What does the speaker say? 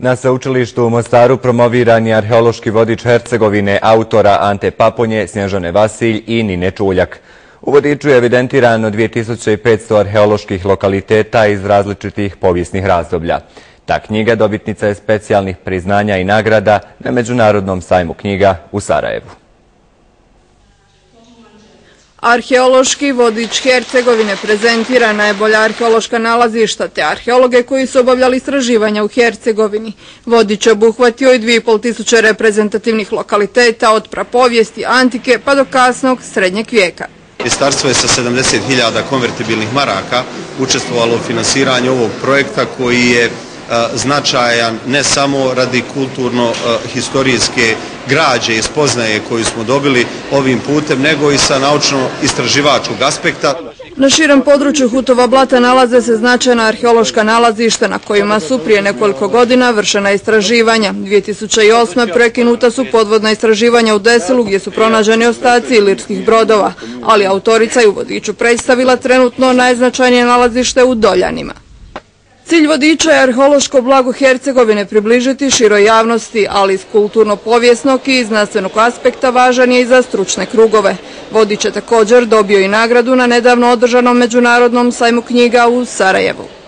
Na sveučilištu u Mostaru promoviran je arheološki vodič Hercegovine autora Ante Paponje, Snježane Vasilj i Nine Čuljak. U vodiču je evidentirano 2500 arheoloških lokaliteta iz različitih povijesnih razdoblja. Ta knjiga dobitnica je specijalnih priznanja i nagrada na Međunarodnom sajmu knjiga u Sarajevu. Arheološki vodič Hercegovine prezentira najbolja arheološka nalazišta te arheologe koji su obavljali istraživanja u Hercegovini. Vodič je obuhvatio i 2500 reprezentativnih lokaliteta od prapovijesti, antike pa do kasnog srednjeg vijeka. Ministarstvo je sa 70.000 konvertibilnih maraka učestvovalo u finansiranju ovog projekta koji je značajan ne samo radi kulturno-historijske građe i spoznaje koju smo dobili ovim putem, nego i sa naučno-istraživačkog aspekta. Na širem području Hutova Blata nalaze se značajna arheološka nalazišta na kojima su prije nekoliko godina vršena istraživanja. 2008. prekinuta su podvodna istraživanja u Deselu gdje su pronađeni ostaci ilirskih brodova, ali autorica je u vodiču predstavila trenutno najznačajnije nalazište u Doljanima. Cilj vodiča je arheološko blago Hercegovine približiti široj javnosti, ali iz kulturno-povijesnog i znanstvenog aspekta važan je i za stručne krugove. Vodič je također dobio i nagradu na nedavno održanom Međunarodnom sajmu knjiga u Sarajevu.